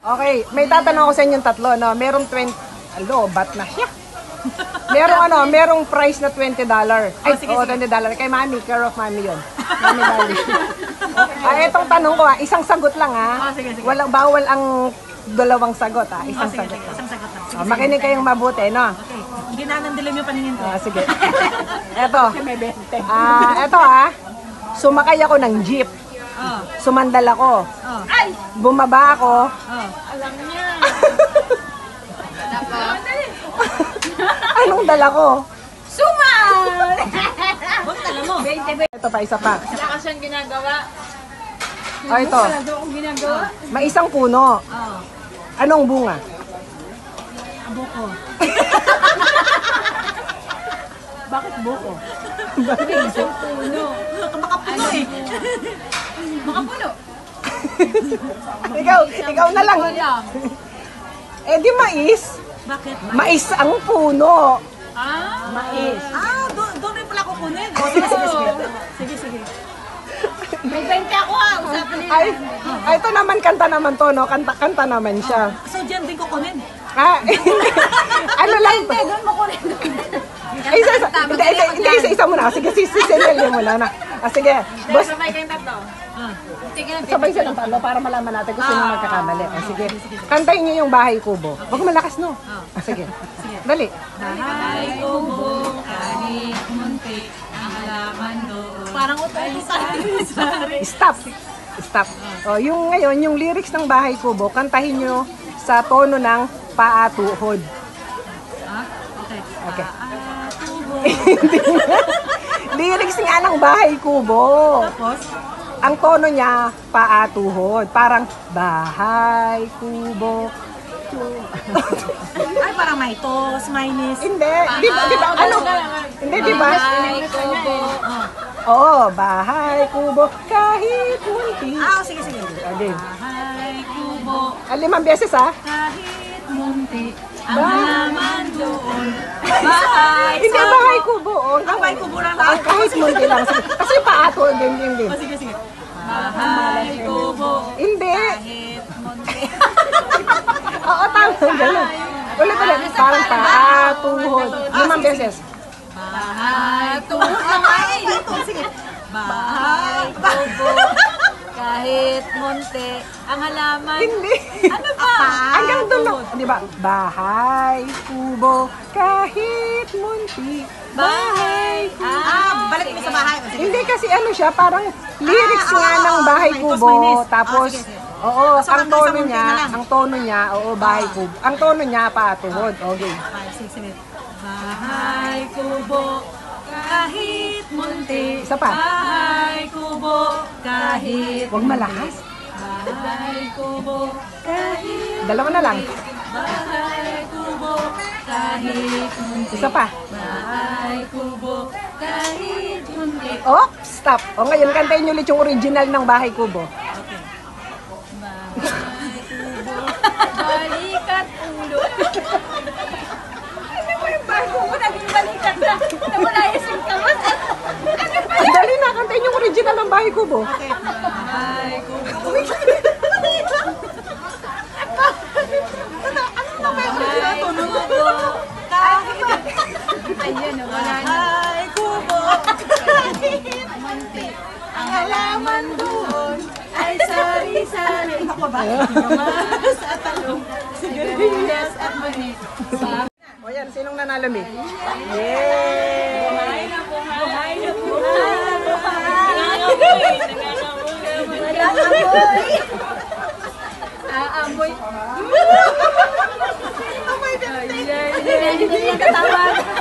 Okay, may tatanong ako sa inyong tatlo, no? Merong 20... Alo, bat na siya. Merong price na $20. Ay, sige, oo, $20. Kay Mami, care of Mami yun. Mami Dali. Etong tanong ko, isang sagot lang, ha? Sige. Bawal ang dalawang sagot, ha? Isang sagot. Sige, isang sagot lang. Sige, Makinig kayong mabuti, no? Okay, ginanandilim yung paningin ko. Sige. Eto. Eto, ha? Sumakay ako ng jeep. Sumandal ako. Ay! Bumaba ako. Alam niya. Anong dala ko? Suman! Bakit alam mo? Ito pa, isa pa. Wala ka siyang ginagawa. Ito. Wala daw akong ginagawa. May isang puno. Anong bunga? Buko. Bakit buko? Bakit Isang puno. Makapuno eh. Makapuno. ikaw na lang. Eh di mais. Bakit? Mais ang puno. Mais. Doon rin pala kukunin. Sige. May 20 ako ha. Usapan niyo. Ay, ito naman, kanta naman to, no? Kanta naman siya. So dyan din kukunin. Hindi. Ano lang to? Doon mo kunin. Hindi, isa-isa muna. Sige, sisinelyo muna na. Sige, boss. Sabay kayong tatlo. Sige na. Sabay silang talo para malaman natin kung sino magkakamali. Sige. Kantahin niyo yung Bahay Kubo. Wag malakas, no? Sige. Dali. Bahay kubo, kahit munti, ang halaman doon. Parang utay-sari. Stop. Oh, yung ngayon, yung lyrics ng Bahay Kubo, kantahin niyo sa tono ng paatuhod. Okay. Lyrics nga ng Bahay Kubo. Tapos? Ang tono niya, paatuhod. Parang, Bahay Kubo. Ay, parang may tos, minus. Hindi. Di ba? Ano? Hindi, di ba? Bahay kubo. Oo, Bahay Kubo. Kahit munti. Sige. Again. Bahay kubo, 5 beses, ha? kahit munti, ang Bahay. halaman doon. Bahay Hindi, Bahay Kubo. Bahay kubo lang Ang kahit munti lang. Kasi paatuhod din. Sige. Bahay kubo, Hindi. kahit munti. Oo, tama. Ganun. Ulit. Parang paatuhod. 5 beses. Bahay tuhod lang ay. Sige. Bahay kubo, kahit munti, ang halaman. Hindi. Ano ba? Hanggang dulo. Di ba? Bahay Kubo. Kahit munti. Bahay Kubo. Balik mo sa bahay. Sige. Hindi kasi ano siya, parang lyrics nga ng Bahay may Kubo. tos-minus. Tapos, Sige. oo, So, ang hanggang sa tono munti niya, na lang. Bahay Kubo. Ang tono niya, paatuhod. Okay. 5, 6, 7. Bahay kubo, kahit munti. Isa pa. Bahay kubo, kahit Huwag malakas. Bahay kubo, kahit Dalawa na lang. Bahay kubo, kahit munti. Isa pa. Bahay kubo, kahit munti. Oh, stop. O ngayon, kantayin niyo ulit yung original ng Bahay Kubo. Okay. Bahay kubo, balikat ulo. Bago mo naging balikat na. Nawala yung singkamas. Dali na, kantayin yung original ng Bahay Kubo. Okay. Bahay kubo. Ayun, wala na. Bahay kubo, kahit munti. Ang halaman doon ay sari-sari. Ako ba? Mas at talong, sigarilyas at mani. O yan, sinong nanalo, Mi? Yay! Buhay na buhay. Aamoy. Amoy. Hindi katawag.